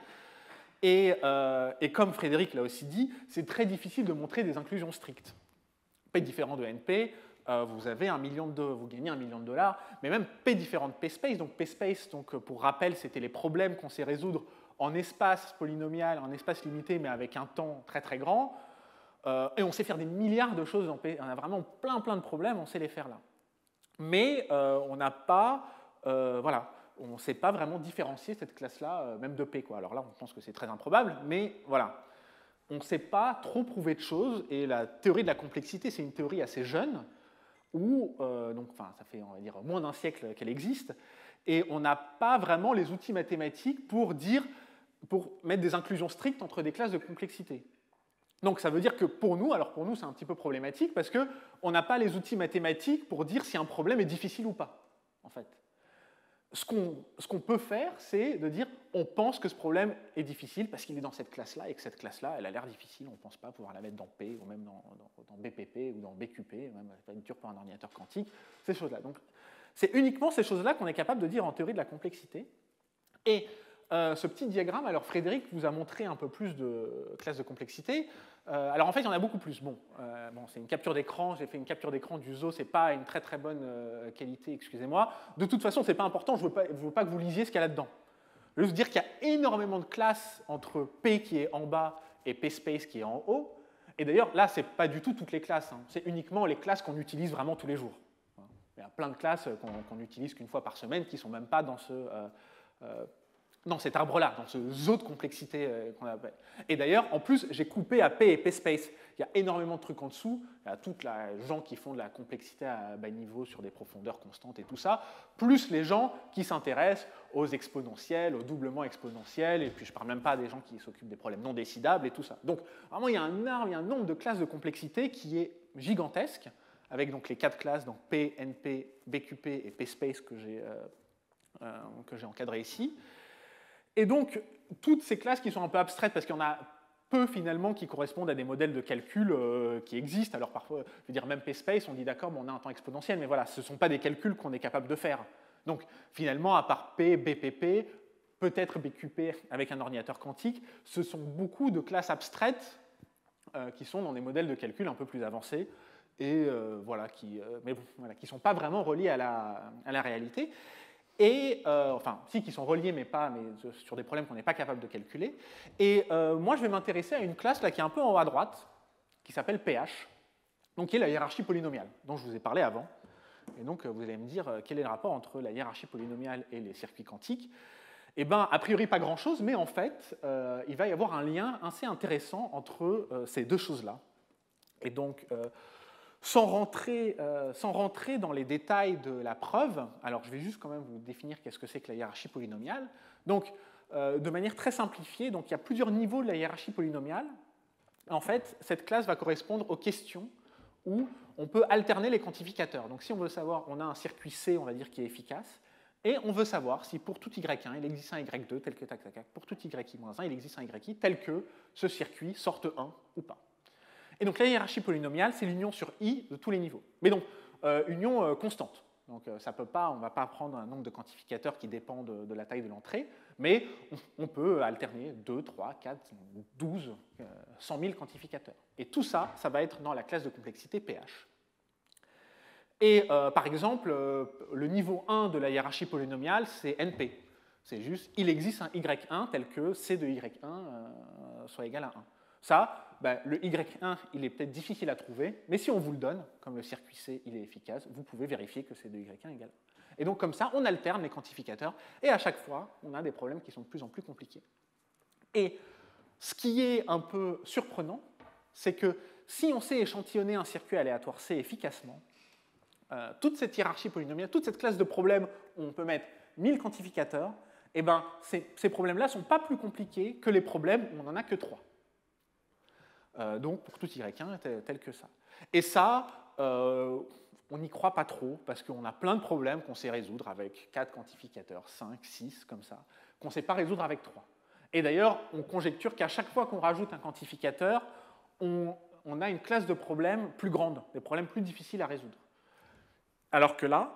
Et comme Frédéric l'a aussi dit, c'est très difficile de montrer des inclusions strictes. P différent de NP, vous gagnez $1 million, mais même P différent de PSpace, donc PSpace, pour rappel, c'était les problèmes qu'on sait résoudre en espace polynomial, en espace limité, mais avec un temps très très grand, et on sait faire des milliards de choses en P, on a vraiment plein de problèmes, on sait les faire là. Mais on n'a pas, voilà, on ne sait pas vraiment différencier cette classe-là, même de P, quoi. Alors là, on pense que c'est très improbable, mais voilà. On ne sait pas trop prouver de choses, et la théorie de la complexité, c'est une théorie assez jeune, où, ça fait, on va dire, moins d'un siècle qu'elle existe, et on n'a pas vraiment les outils mathématiques pour mettre des inclusions strictes entre des classes de complexité. Donc ça veut dire que pour nous c'est un petit peu problématique, parce qu'on n'a pas les outils mathématiques pour dire si un problème est difficile ou pas, en fait. Ce qu'on peut faire, c'est de dire on pense que ce problème est difficile parce qu'il est dans cette classe-là et que cette classe-là, elle a l'air difficile, on ne pense pas pouvoir la mettre dans P ou même dans BPP ou dans BQP, même pas une dure pour un ordinateur quantique, ces choses-là. Donc c'est uniquement ces choses-là qu'on est capable de dire en théorie de la complexité. Et ce petit diagramme, alors Frédéric vous a montré un peu plus de classes de complexité. Alors en fait, il y en a beaucoup plus. Bon, c'est une capture d'écran, j'ai fait une capture d'écran du zoo, c'est pas une très très bonne qualité, excusez-moi. De toute façon, c'est pas important, je veux pas que vous lisiez ce qu'il y a là-dedans. Je veux juste dire qu'il y a énormément de classes entre P qui est en bas et PSpace qui est en haut, Et d'ailleurs, là, ce n'est pas du tout toutes les classes, hein. C'est uniquement les classes qu'on utilise vraiment tous les jours. Il y a plein de classes qu'on n'utilise qu'une fois par semaine qui ne sont même pas dans cet arbre-là, dans ce zoo de complexité qu'on appelle. Et d'ailleurs, en plus, j'ai coupé à P et P-space. Il y a énormément de trucs en dessous. Il y a toutes les gens qui font de la complexité à bas niveau sur des profondeurs constantes et tout ça, plus les gens qui s'intéressent aux exponentiels, au doublement exponentiel, et puis je ne parle même pas des gens qui s'occupent des problèmes non décidables et tout ça. Donc, vraiment, il y a un nombre de classes de complexité qui est gigantesque, avec donc les 4 classes, donc P, NP, BQP et PSpace que j'ai encadrées ici. Et donc, toutes ces classes qui sont un peu abstraites, parce qu'il y en a peu finalement qui correspondent à des modèles de calcul qui existent. Alors parfois, je veux dire, même PSpace, on dit d'accord, on a un temps exponentiel, mais voilà, ce ne sont pas des calculs qu'on est capable de faire. Donc finalement, à part P, BPP, peut-être BQP avec un ordinateur quantique, ce sont beaucoup de classes abstraites qui sont dans des modèles de calcul un peu plus avancés, et voilà, qui ne sont pas vraiment reliés à la réalité. Et, enfin, si, qui sont reliés, mais sur des problèmes qu'on n'est pas capable de calculer. Et moi, je vais m'intéresser à une classe là, qui est un peu en haut à droite, qui s'appelle PH, donc qui est la hiérarchie polynomiale, dont je vous ai parlé avant. Et donc, vous allez me dire quel est le rapport entre la hiérarchie polynomiale et les circuits quantiques. Eh bien, a priori, pas grand-chose, mais en fait, il va y avoir un lien assez intéressant entre ces deux choses-là. Et donc, sans rentrer dans les détails de la preuve, alors je vais juste quand même vous définir qu'est-ce que c'est que la hiérarchie polynomiale. Donc, de manière très simplifiée, donc il y a plusieurs niveaux de la hiérarchie polynomiale. En fait, cette classe va correspondre aux questions où on peut alterner les quantificateurs. Donc, si on veut savoir, on a un circuit C, on va dire, qui est efficace, et on veut savoir si pour tout y1, il existe un y2, tel que tac, tac, tac, pour tout y-1, il existe un y tel que ce circuit sorte 1 ou pas. Et donc la hiérarchie polynomiale, c'est l'union sur i de tous les niveaux. Mais donc, union constante. Donc ça peut pas, on ne va pas prendre un nombre de quantificateurs qui dépend de la taille de l'entrée, mais on peut alterner 2, 3, 4, 12, 100 000 quantificateurs. Et tout ça, ça va être dans la classe de complexité PH. Et par exemple, le niveau 1 de la hiérarchie polynomiale, c'est NP. C'est juste, il existe un y1 tel que c de y1 soit égal à 1. Ça, le y1, il est peut-être difficile à trouver, mais si on vous le donne, comme le circuit C, il est efficace, vous pouvez vérifier que c de y1 égale 1. Et donc comme ça, on alterne les quantificateurs, et à chaque fois, on a des problèmes qui sont de plus en plus compliqués. Et ce qui est un peu surprenant, c'est que si on sait échantillonner un circuit aléatoire C efficacement, toute cette hiérarchie polynomiale, toute cette classe de problèmes où on peut mettre 1000 quantificateurs, eh ben, ces problèmes-là ne sont pas plus compliqués que les problèmes où on n'en a que 3. Donc pour tout y1 tel que ça. Et ça, on n'y croit pas trop, parce qu'on a plein de problèmes qu'on sait résoudre avec 4 quantificateurs, 5, 6, comme ça, qu'on ne sait pas résoudre avec 3. Et d'ailleurs, on conjecture qu'à chaque fois qu'on rajoute un quantificateur, on a une classe de problèmes plus grande, des problèmes plus difficiles à résoudre. Alors que là,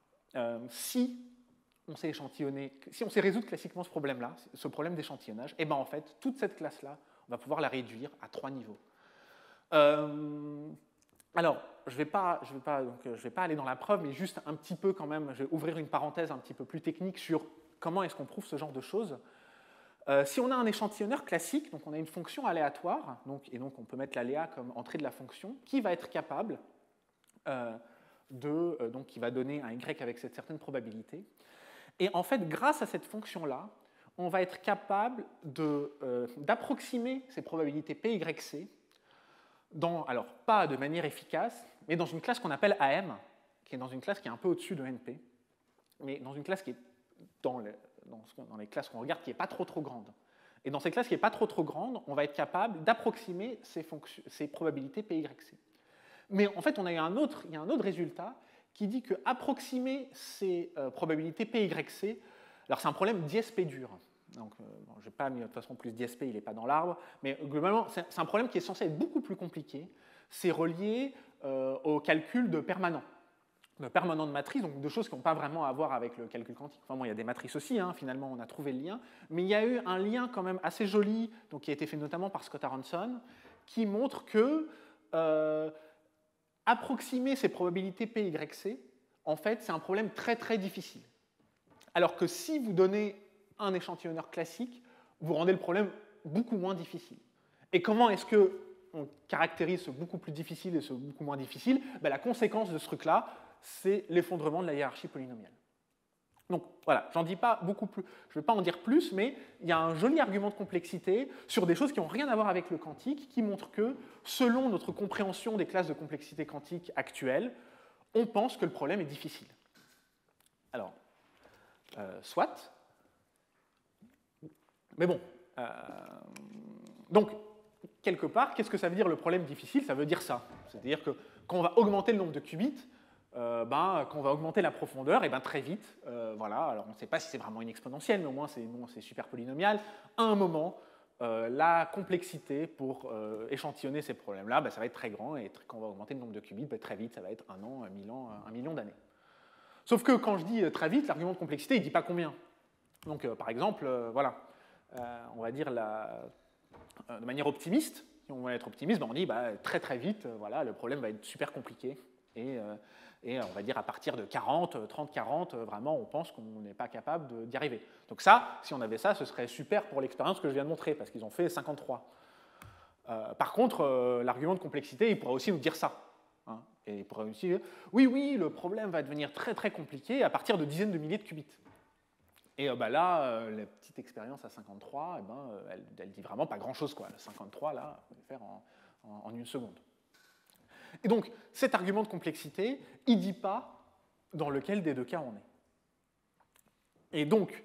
si on sait échantillonner, si on sait résoudre classiquement ce problème-là, ce problème d'échantillonnage, et ben en fait, toute cette classe-là, on va pouvoir la réduire à 3 niveaux. Alors, je ne vais pas aller dans la preuve, mais juste un petit peu quand même, je vais ouvrir une parenthèse un petit peu plus technique sur comment est-ce qu'on prouve ce genre de choses. Si on a un échantillonneur classique, donc on a une fonction aléatoire, et donc on peut mettre l'aléa comme entrée de la fonction, qui va être capable donc qui va donner un y avec cette certaine probabilité. Et en fait, grâce à cette fonction-là, on va être capable d'approximer ces probabilités P, Y, C, alors pas de manière efficace, mais dans une classe qu'on appelle AM, qui est dans une classe qui est un peu au-dessus de NP, mais dans une classe qui est dans les classes qu'on regarde qui n'est pas trop grande. Et dans ces classes qui n'est pas trop grande, on va être capable d'approximer ces probabilités P, Y, C. Mais en fait, il y a un autre résultat qui dit qu'approximer ces probabilités P, Y, C, alors c'est un problème d'ISP dur. Donc, je n'ai pas mis de toute façon plus d'ISP, il n'est pas dans l'arbre, mais globalement, c'est un problème qui est censé être beaucoup plus compliqué. C'est relié au calcul de permanents de matrices, donc de choses qui n'ont pas vraiment à voir avec le calcul quantique. Enfin, bon, il y a des matrices aussi, hein, finalement, on a trouvé le lien, mais il y a eu un lien quand même assez joli, donc, qui a été fait notamment par Scott Aronson, qui montre que approximer ces probabilités P, Y, C, en fait, c'est un problème très difficile. Alors que si vous donnez un échantillonneur classique, vous rendez le problème beaucoup moins difficile. Et comment est-ce que on caractérise ce beaucoup plus difficile et ce beaucoup moins difficile, la conséquence de ce truc-là, c'est l'effondrement de la hiérarchie polynomiale. Donc voilà, j'en dis pas beaucoup plus, je ne vais pas en dire plus, mais il y a un joli argument de complexité sur des choses qui n'ont rien à voir avec le quantique, qui montrent que, selon notre compréhension des classes de complexité quantique actuelles, on pense que le problème est difficile. Alors, soit. Mais bon, donc, quelque part, qu'est-ce que ça veut dire le problème difficile? Ça veut dire ça. C'est-à-dire que quand on va augmenter le nombre de qubits, quand on va augmenter la profondeur, et très vite, voilà, alors on ne sait pas si c'est vraiment une exponentielle, mais au moins c'est super polynomial, à un moment, la complexité pour échantillonner ces problèmes-là, ça va être très grand, et quand on va augmenter le nombre de qubits, très vite, ça va être 1 an, 1000 ans, 1 million d'années. Sauf que quand je dis très vite, l'argument de complexité, il ne dit pas combien. Donc, par exemple, voilà, on va dire de manière optimiste, si on veut être optimiste, on dit très très vite, voilà, le problème va être super compliqué, et on va dire à partir de 30-40, vraiment, on pense qu'on n'est pas capable d'y arriver. Donc ça, si on avait ça, ce serait super pour l'expérience que je viens de montrer, parce qu'ils ont fait 53. Par contre, l'argument de complexité, il pourrait aussi nous dire ça. Hein, et il pourrait aussi dire, oui, le problème va devenir très très compliqué à partir de dizaines de milliers de qubits. Et là, la petite expérience à 53, elle dit vraiment pas grand-chose, quoi. Le 53, là, on peut le faire en une seconde. Et donc, cet argument de complexité, il ne dit pas dans lequel des deux cas on est. Et donc,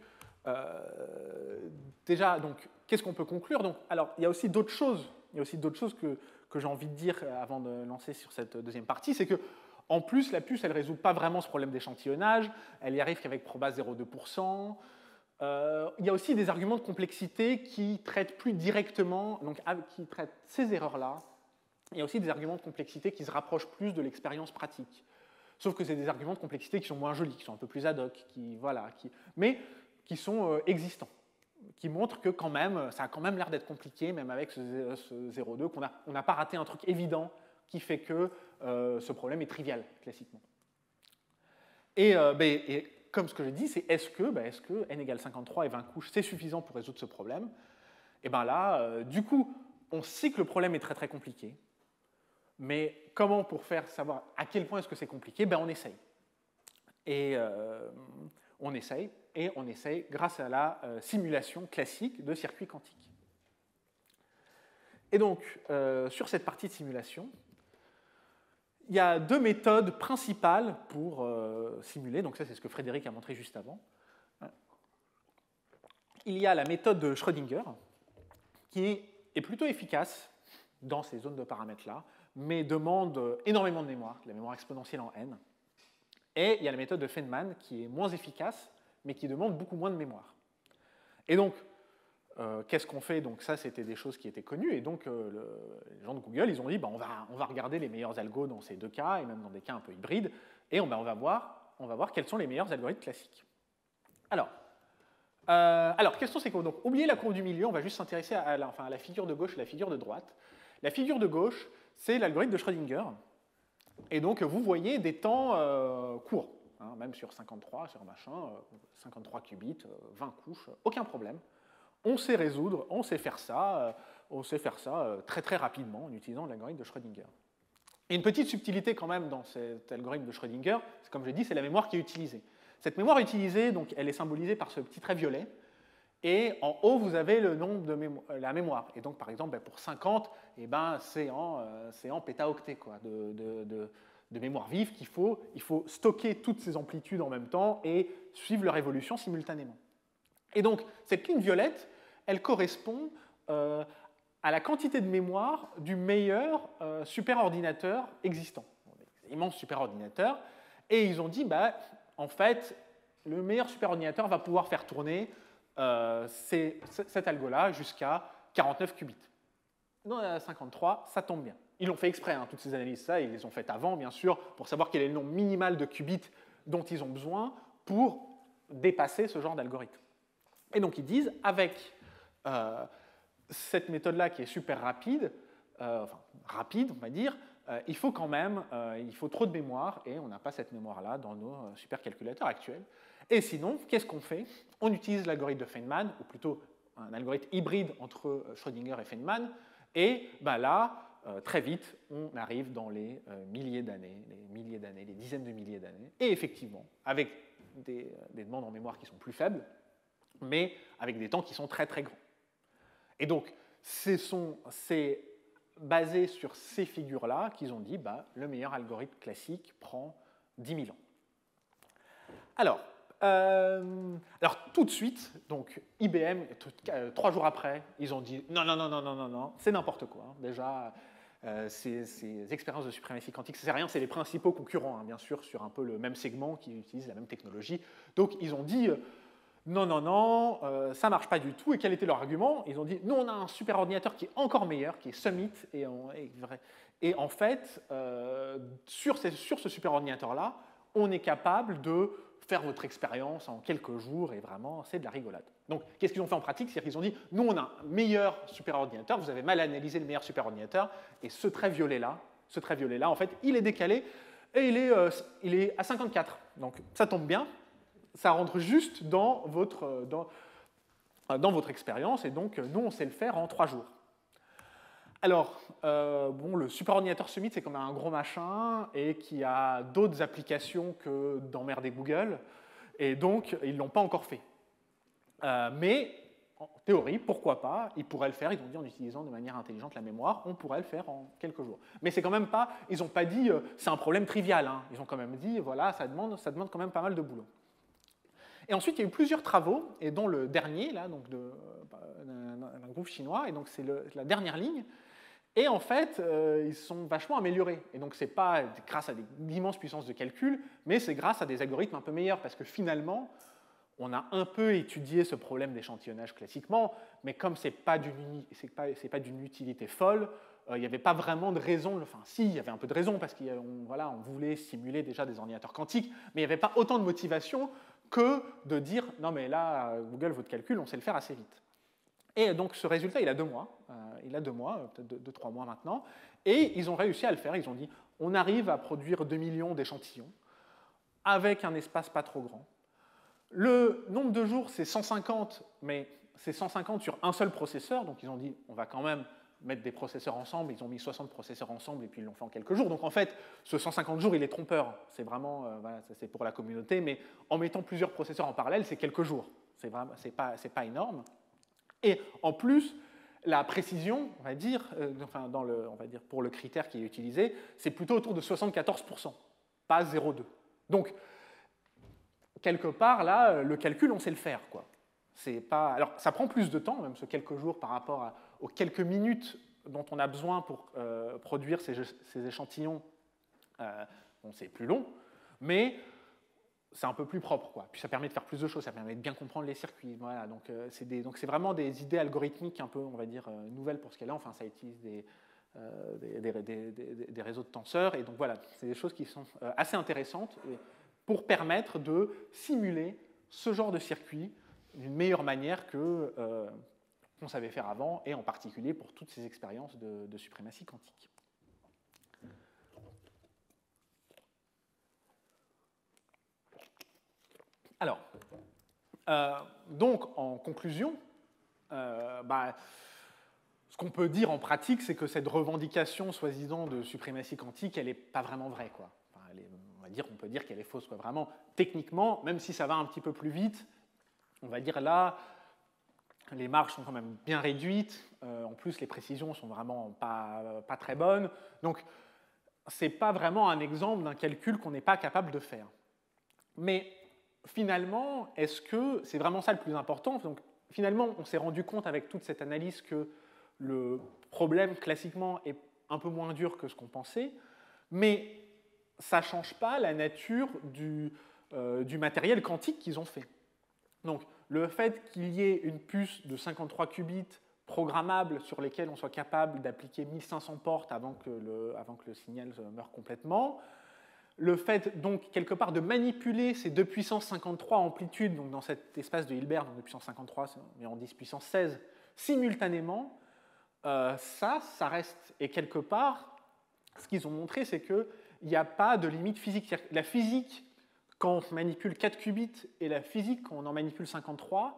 déjà, qu'est-ce qu'on peut conclure? Alors, il y a aussi d'autres choses. Il y a aussi d'autres choses que j'ai envie de dire avant de lancer sur cette deuxième partie, c'est que, en plus, la puce, elle ne résout pas vraiment ce problème d'échantillonnage. Elle y arrive qu'avec proba 0,2%. Il y a aussi des arguments de complexité qui traitent plus directement, donc qui traitent ces erreurs-là. Il y a aussi des arguments de complexité qui se rapprochent plus de l'expérience pratique. Sauf que c'est des arguments de complexité qui sont moins jolis, qui sont un peu plus ad hoc, mais qui sont existants, qui montrent que quand même, ça a quand même l'air d'être compliqué, même avec ce 0,2, qu'on n'a pas raté un truc évident qui fait que ce problème est trivial, classiquement. Et comme ce que j'ai dit, c'est est-ce que n égale 53 et 20 couches, c'est suffisant pour résoudre ce problème? Et là, du coup, on sait que le problème est très très compliqué. Mais comment pour faire savoir à quel point est-ce que c'est compliqué? On essaye. Et on essaye grâce à la simulation classique de circuits quantiques. Et donc, sur cette partie de simulation, il y a deux méthodes principales pour simuler. Donc ça, c'est ce que Frédéric a montré juste avant. Il y a la méthode de Schrödinger, qui est plutôt efficace dans ces zones de paramètres-là, mais demande énormément de la mémoire exponentielle en n. Et il y a la méthode de Feynman, qui est moins efficace, mais qui demande beaucoup moins de mémoire. Et donc, qu'est-ce qu'on fait? Donc ça, c'était des choses qui étaient connues, et donc les gens de Google, ils ont dit, on va regarder les meilleurs algos dans ces deux cas, et même dans des cas un peu hybrides, et on va voir quels sont les meilleurs algorithmes classiques. Alors, question c'est quoi? Donc, oubliez la courbe du milieu, on va juste s'intéresser à la figure de gauche et la figure de droite. La figure de gauche, c'est l'algorithme de Schrödinger. Et donc, vous voyez des temps courts, hein, même sur 53, sur 53 qubits, 20 couches, aucun problème. On sait résoudre, on sait faire ça très très rapidement en utilisant l'algorithme de Schrödinger. Et une petite subtilité quand même dans cet algorithme de Schrödinger, c'est, comme je l'ai dit, c'est la mémoire qui est utilisée. Cette mémoire utilisée, donc, elle est symbolisée par ce petit trait violet. Et en haut, vous avez le nombre de la mémoire. Et donc, par exemple, pour 50, c'est en pétaoctets de mémoire vive qu'il faut. Il faut stocker toutes ces amplitudes en même temps et suivre leur évolution simultanément. Et donc, cette ligne violette, elle correspond à la quantité de mémoire du meilleur superordinateur existant. Des immenses superordinateurs. Et ils ont dit, en fait, le meilleur superordinateur va pouvoir faire tourner cet algo-là jusqu'à 49 qubits. Dans la 53, ça tombe bien. Ils l'ont fait exprès, hein, toutes ces analyses, ça, ils les ont faites avant, bien sûr, pour savoir quel est le nombre minimal de qubits dont ils ont besoin pour dépasser ce genre d'algorithme. Et donc, ils disent, avec cette méthode-là qui est super rapide, on va dire, il faut quand même, il faut trop de mémoire, et on n'a pas cette mémoire-là dans nos supercalculateurs actuels. Et sinon, qu'est-ce qu'on fait? On utilise l'algorithme de Feynman, ou plutôt un algorithme hybride entre Schrödinger et Feynman, et là, très vite, on arrive dans les milliers d'années, les dizaines de milliers d'années, et effectivement, avec des demandes en mémoire qui sont plus faibles, mais avec des temps qui sont très très grands. Et donc, c'est basé sur ces figures-là qu'ils ont dit le meilleur algorithme classique prend 10 000 ans. Alors, tout de suite, donc IBM, 3 jours après, ils ont dit non, c'est n'importe quoi. Hein. Déjà, ces expériences de suprématie quantique, c'est rien, c'est les principaux concurrents, hein, bien sûr, sur un peu le même segment qui utilisent la même technologie. Donc, ils ont dit non, ça marche pas du tout. Et quel était leur argument? Ils ont dit nous, on a un superordinateur qui est encore meilleur, qui est Summit, et en fait, sur ce superordinateur-là, on est capable de faire votre expérience en quelques jours, et vraiment, c'est de la rigolade. Donc, qu'est-ce qu'ils ont fait en pratique? C'est-à-dire qu'ils ont dit, nous, on a un meilleur superordinateur, vous avez mal analysé le meilleur superordinateur, et ce trait violet-là, en fait, il est décalé, et il est à 54. Donc, ça tombe bien, ça rentre juste dans votre expérience, et donc, nous, on sait le faire en 3 jours. Alors, le superordinateur Summit, c'est comme un gros machin et qui a d'autres applications que d'emmerder Google, et donc ils ne l'ont pas encore fait. Mais en théorie, pourquoi pas, ils pourraient le faire, ils ont dit en utilisant de manière intelligente la mémoire, on pourrait le faire en quelques jours. Mais c'est quand même pas, ils n'ont pas dit c'est un problème trivial, hein. Ils ont quand même dit voilà, ça demande quand même pas mal de boulot. Et ensuite, il y a eu plusieurs travaux, et dont le dernier, là, donc d'un groupe chinois, et donc c'est la dernière ligne. Et en fait, ils sont vachement améliorés. Et donc, ce n'est pas grâce à d'immenses puissances de calcul, mais c'est grâce à des algorithmes un peu meilleurs, parce que finalement, on a un peu étudié ce problème d'échantillonnage classiquement, mais comme ce n'est pas d'une utilité folle, il n'y avait pas vraiment de raison, enfin si, il y avait un peu de raison, parce qu'on voulait simuler déjà des ordinateurs quantiques, mais il n'y avait pas autant de motivation que de dire « non mais là, Google, votre calcul, on sait le faire assez vite ». Et donc ce résultat, il a 2 mois, peut-être 2-3 mois maintenant, et ils ont réussi à le faire. Ils ont dit, on arrive à produire 2 millions d'échantillons avec un espace pas trop grand. Le nombre de jours, c'est 150, mais c'est 150 sur un seul processeur, donc ils ont dit, on va quand même mettre des processeurs ensemble, ils ont mis 60 processeurs ensemble et puis ils l'ont fait en quelques jours. Donc en fait, ce 150 jours, il est trompeur. C'est vraiment, c'est pour la communauté, mais en mettant plusieurs processeurs en parallèle, c'est quelques jours. C'est pas énorme. Et en plus, la précision, on va dire, pour le critère qui est utilisé, c'est plutôt autour de 74%, pas 0,2. Donc, quelque part, là, le calcul, on sait le faire, quoi. Alors, ça prend plus de temps, même ce quelques jours, par rapport aux quelques minutes dont on a besoin pour produire ces échantillons. C'est plus long, mais c'est un peu plus propre, quoi. Puis ça permet de faire plus de choses, ça permet de bien comprendre les circuits. Voilà, donc c'est vraiment des idées algorithmiques un peu, on va dire, nouvelles pour ce qu'elle est. Enfin, ça utilise des réseaux de tenseurs. Et donc voilà, c'est des choses qui sont assez intéressantes pour permettre de simuler ce genre de circuit d'une meilleure manière qu'on savait faire avant, et en particulier pour toutes ces expériences de suprématie quantique. Alors, donc en conclusion, ce qu'on peut dire en pratique, c'est que cette revendication soi-disant de suprématie quantique, elle n'est pas vraiment vraie, quoi. Enfin, on peut dire qu'elle est fausse, quoi. Vraiment, techniquement, même si ça va un petit peu plus vite, on va dire là, les marges sont quand même bien réduites. En plus, les précisions sont vraiment pas très bonnes. Donc, ce n'est pas vraiment un exemple d'un calcul qu'on n'est pas capable de faire. Mais finalement, est-ce que c'est vraiment ça le plus important? Donc, finalement, on s'est rendu compte avec toute cette analyse que le problème, classiquement, est un peu moins dur que ce qu'on pensait, mais ça ne change pas la nature du matériel quantique qu'ils ont fait. Donc, le fait qu'il y ait une puce de 53 qubits programmable sur lesquels on soit capable d'appliquer 1500 portes avant que le signal meure complètement, le fait, donc, quelque part, de manipuler ces 2 puissance 53 amplitudes, donc dans cet espace de Hilbert, donc 2 puissance 53, mais en 10 puissance 16, simultanément, ça reste. Et quelque part, ce qu'ils ont montré, c'est qu'il n'y a pas de limite physique. La physique, quand on manipule 4 qubits, et la physique, quand on en manipule 53,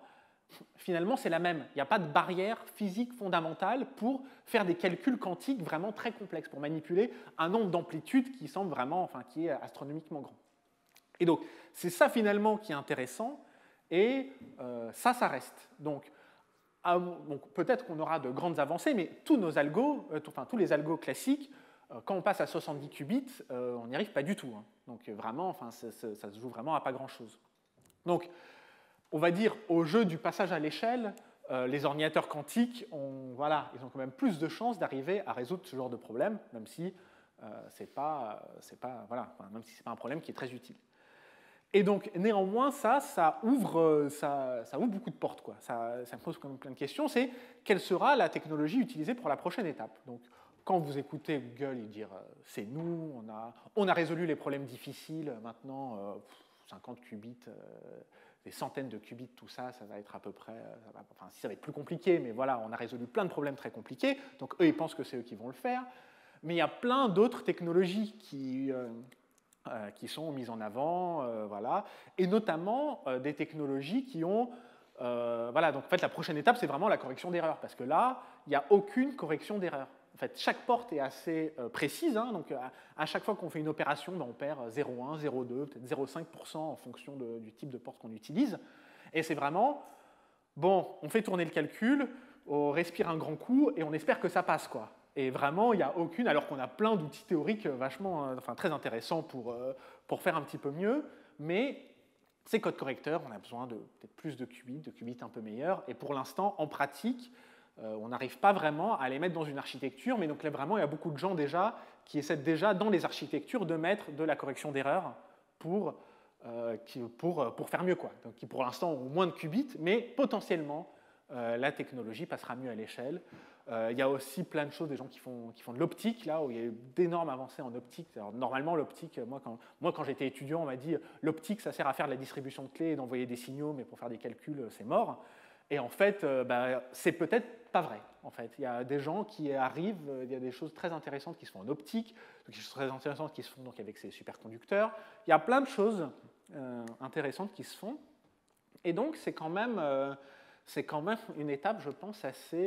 finalement, c'est la même. Il n'y a pas de barrière physique fondamentale pour faire des calculs quantiques vraiment très complexes, pour manipuler un nombre d'amplitudes qui semble vraiment, enfin, qui est astronomiquement grand. Et donc, c'est ça finalement qui est intéressant, et ça reste. Donc peut-être qu'on aura de grandes avancées, mais tous nos algos, tous les algos classiques, quand on passe à 70 qubits, on n'y arrive pas du tout. Hein. Donc vraiment, enfin, ça se joue vraiment à pas grand-chose. Donc, on va dire, au jeu du passage à l'échelle, les ordinateurs quantiques, voilà, ils ont quand même plus de chances d'arriver à résoudre ce genre de problème, même si c'est pas, voilà, même si c'est pas un problème qui est très utile. Et donc, néanmoins, ça ouvre beaucoup de portes, quoi. Ça pose quand même plein de questions. C'est quelle sera la technologie utilisée pour la prochaine étape. Donc, quand vous écoutez Google dire c'est nous, on a résolu les problèmes difficiles, maintenant 50 qubits, des centaines de qubits, tout ça, ça va être à peu près, ça va être plus compliqué, mais voilà, on a résolu plein de problèmes très compliqués. Donc, eux, ils pensent que c'est eux qui vont le faire. Mais il y a plein d'autres technologies qui sont mises en avant, voilà, et notamment des technologies qui ont... voilà, donc en fait, la prochaine étape, c'est vraiment la correction d'erreur, parce que là, il n'y a aucune correction d'erreur. En fait, chaque porte est assez précise, hein, donc à chaque fois qu'on fait une opération, on perd 0,1, 0,2, peut-être 0,5% en fonction du type de porte qu'on utilise, et c'est vraiment, bon, on fait tourner le calcul, on respire un grand coup, et on espère que ça passe, quoi. Et vraiment, il n'y a aucune, alors qu'on a plein d'outils théoriques vachement, très intéressants pour faire un petit peu mieux, mais ces codes correcteurs, on a besoin de peut-être plus de qubits un peu meilleurs, et pour l'instant, en pratique, on n'arrive pas vraiment à les mettre dans une architecture, mais donc là, vraiment, il y a beaucoup de gens déjà qui essaient déjà dans les architectures de mettre de la correction d'erreur pour faire mieux, quoi. Donc, qui pour l'instant ont moins de qubits, mais potentiellement, la technologie passera mieux à l'échelle. Il y a aussi plein de choses, des gens qui font de l'optique, là, où il y a eu d'énormes avancées en optique. Alors, normalement, l'optique, moi, quand j'étais étudiant, on m'a dit l'optique, ça sert à faire de la distribution de clés et d'envoyer des signaux, mais pour faire des calculs, c'est mort. Et en fait, c'est peut-être pas vrai. En fait, il y a des gens qui arrivent, il y a des choses très intéressantes qui se font en optique, des choses très intéressantes qui se font donc avec ces superconducteurs. Il y a plein de choses intéressantes qui se font. Et donc, c'est quand même une étape, je pense,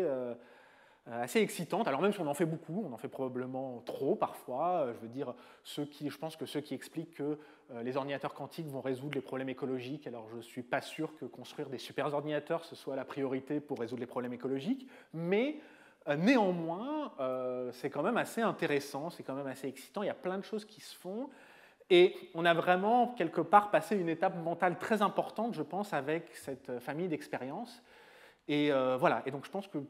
assez excitante. Alors même si on en fait beaucoup, on en fait probablement trop parfois. Je veux dire, je pense que ceux qui expliquent que les ordinateurs quantiques vont résoudre les problèmes écologiques, alors je ne suis pas sûr que construire des super ordinateurs, ce soit la priorité pour résoudre les problèmes écologiques, mais néanmoins, c'est quand même assez intéressant, c'est quand même assez excitant, il y a plein de choses qui se font, et on a vraiment, quelque part, passé une étape mentale très importante, je pense, avec cette famille d'expériences. Et voilà, et donc je pense que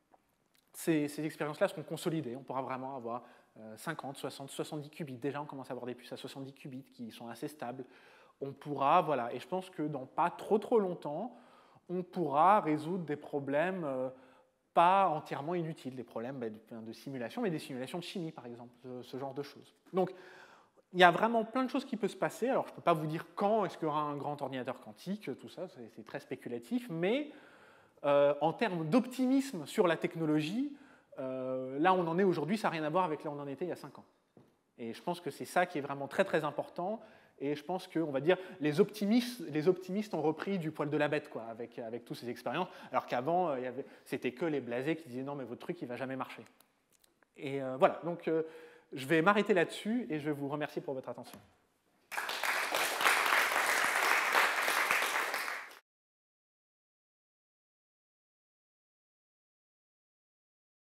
ces expériences-là seront consolidées. On pourra vraiment avoir 50, 60, 70 qubits. Déjà, on commence à avoir des puces à 70 qubits qui sont assez stables. On pourra, voilà, et je pense que dans pas trop longtemps, on pourra résoudre des problèmes pas entièrement inutiles, des problèmes de simulation, mais des simulations de chimie, par exemple, ce genre de choses. Donc, il y a vraiment plein de choses qui peuvent se passer. Alors, je ne peux pas vous dire quand est-ce qu'il y aura un grand ordinateur quantique, tout ça, c'est très spéculatif, mais en termes d'optimisme sur la technologie, là on en est aujourd'hui, ça n'a rien à voir avec là où on en était il y a 5 ans. Et je pense que c'est ça qui est vraiment très important, et je pense que, on va dire, les optimistes ont repris du poil de la bête, quoi, avec toutes ces expériences, alors qu'avant, c'était que les blasés qui disaient non mais votre truc il ne va jamais marcher. Et voilà, donc je vais m'arrêter là-dessus, et je vais vous remercier pour votre attention.